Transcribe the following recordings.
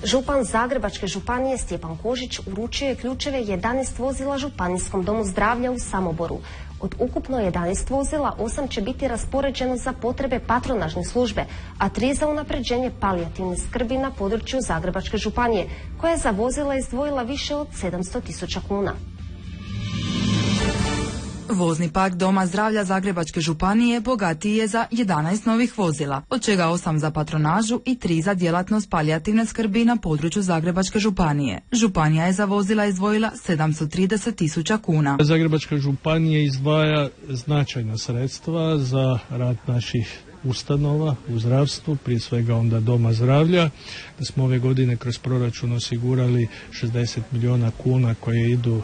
Župan Zagrebačke županije Stjepan Kožić uručio je ključeve 11 vozila Županijskom domu zdravlja u Samoboru. Od ukupno 11 vozila, 8 će biti raspoređeno za potrebe patronažne službe, a 3 za unapređenje palijativne skrbi na području Zagrebačke županije, koja je za vozila izdvojila više od 700.000 kuna. Vozni park Doma zdravlja Zagrebačke županije bogatiji je za 11 novih vozila, od čega 8 za patronažu i 3 za djelatnost palijativne skrbi na području Zagrebačke županije. Županija je za vozila izdvojila 730.000 kuna. Zagrebačka županija izdvaja značajna sredstva za rad naših ustanova u zdravstvu, prije svega onda Doma zdravlja, da smo ove godine kroz proračun osigurali 60 milijuna kuna koje idu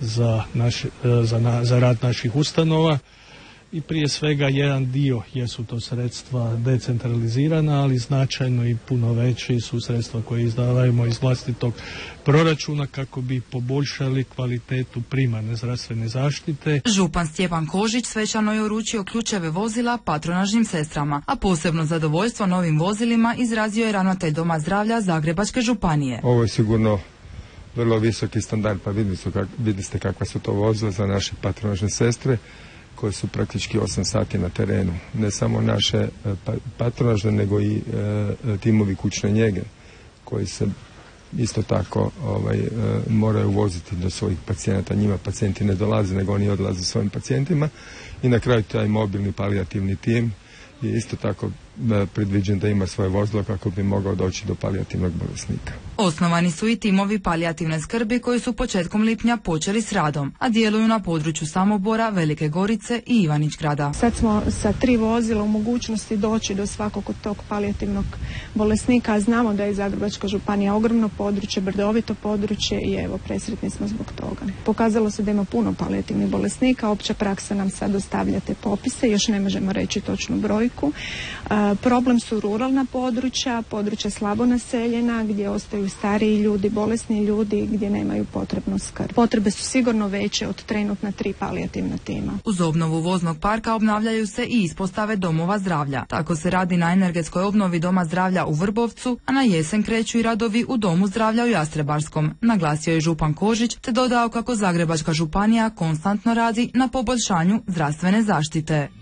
za rad naših ustanova i prije svega jedan dio jesu to sredstva decentralizirana, ali značajno i puno veći su sredstva koje izdavajemo iz vlastitog proračuna kako bi poboljšali kvalitetu primarne zdravstvene zaštite. Župan Stjepan Kožić svečano je uručio ključeve vozila patronažnim sestrama, a posebno zadovoljstvo novim vozilima izrazio je ravnatelj Doma zdravlja Zagrebačke županije. Ovo je sigurno vrlo visoki standard, pa vidjeli ste kakva su to vozila za naše patronažne sestre koje su praktički 8 sati na terenu. Ne samo naše patronažne, nego i timovi kućne njege koji se isto tako moraju voziti do svojih pacijenata. Njima pacijenti ne dolaze, nego oni odlaze svojim pacijentima. I na kraju taj mobilni palijativni tim je isto tako predviđen da ima svoje vozilo kako bi mogao doći do palijativnog bolesnika. Osnovani su i timovi palijativne skrbi koji su početkom lipnja počeli s radom, a djeluju na području Samobora, Velike Gorice i Ivanić-Grada. Sad smo sa 3 vozila u mogućnosti doći do svakog od tog palijativnog bolesnika, a znamo da je Zagrebačka županija ogromno područje, brdovito područje i evo, presretni smo zbog toga. Pokazalo se da ima puno palijativnih bolesnika, opća praksa nam sad dostavlja te popise, još ne možemo reći točnu brojku. Problem su ruralna područja slabo naseljena, gdje ostaju stariji ljudi, bolesni ljudi, gdje nemaju potrebnu skrb. Potrebe su sigurno veće od trenutna 3 palijativna tima. Uz obnovu voznog parka obnavljaju se i ispostave domova zdravlja. Tako se radi na energetskoj obnovi Doma zdravlja u Vrbovcu, a na jesen kreću i radovi u Domu zdravlja u Jastrebarskom, naglasio je župan Kožić, te dodao kako Zagrebačka županija konstantno radi na poboljšanju zdravstvene zaštite.